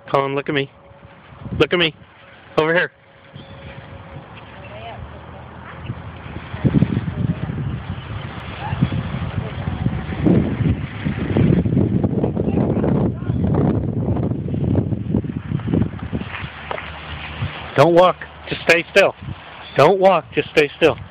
Colin, look at me. Look at me. Over here. Don't walk. Just stay still. Don't walk. Just stay still.